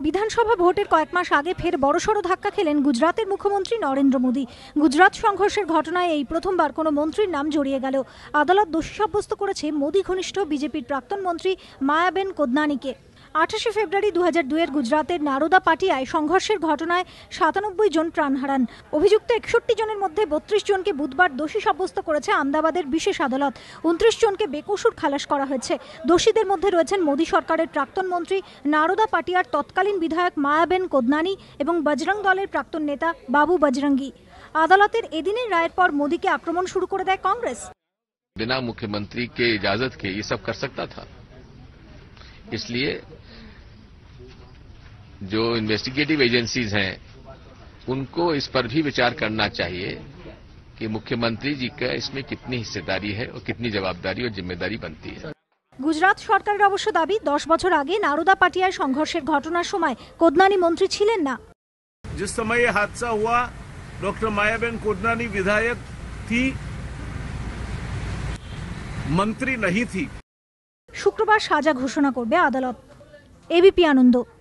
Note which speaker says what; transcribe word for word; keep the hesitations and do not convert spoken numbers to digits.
Speaker 1: বিধানসভা ভোটের কয়েক মাস আগে ফের বড়সড় ধাক্কা খেলেন গুজরাতের মুখ্যমন্ত্রী নরেন্দ্র মোদী। গুজরাট সংঘর্ষের ঘটনায় এই প্রথমবার কোনো মন্ত্রীর নাম জড়িয়ে গেল। আদালত দোষী সাব্যস্ত করেছে মোদী ঘনিষ্ঠ বিজেপির প্রাক্তন মন্ত্রী মায়াবেন কোদনানিকে। আঠাশে ফেব্রুয়ারি দু হাজার দুইয়ের গুজরাতের নারোদা পাটিয়ায় সংঘর্ষের ঘটনায় সাতানব্বই জন প্রাণ হারান। অভিযুক্ত একষট্টি জনের মধ্যে বত্রিশ জনকে বুধবার দোষী সাব্যস্ত করেছে আহমেদাবাদের বিশেষ আদালত। উনত্রিশ জনকে বেকসুর খালাস করা হয়েছে। দোষীদের মধ্যে রয়েছেন মোদী সরকারের প্রাক্তন মন্ত্রী, নারোদা পাটিয়ার তৎকালীন বিধায়ক মায়াবেন কোদনানি এবং বজরং দলের প্রাক্তন নেতা বাবু বজরঙ্গী। আদালতের এদিনের রায়ের পর মোদীকে আক্রমণ শুরু করে দেয় কংগ্রেস।
Speaker 2: बिना मुख्यमंत्री के इजाजत के ये सब कर सकता था, इसलिए जो इन्वेस्टिगेटिव एजेंसीज हैं उनको इस पर भी विचार करना चाहिए कि मुख्यमंत्री जी का इसमें कितनी हिस्सेदारी है और कितनी जवाबदारी और जिम्मेदारी बनती है।
Speaker 1: गुजरात সরকারের অবশ্য দাবি দশ বছর আগে নারোদা পাটিয়ায় সংঘর্ষের ঘটনার সময় কোদনানি মন্ত্রী ছিলেন না।
Speaker 3: जिस समय ये हादसा हुआ डॉक्टर मायाबेन कोदनानी विधायक थी, मंत्री नहीं थी।
Speaker 1: শুক্রবার সাজা ঘোষণা করবে আদালত। এবিপি আনন্দ।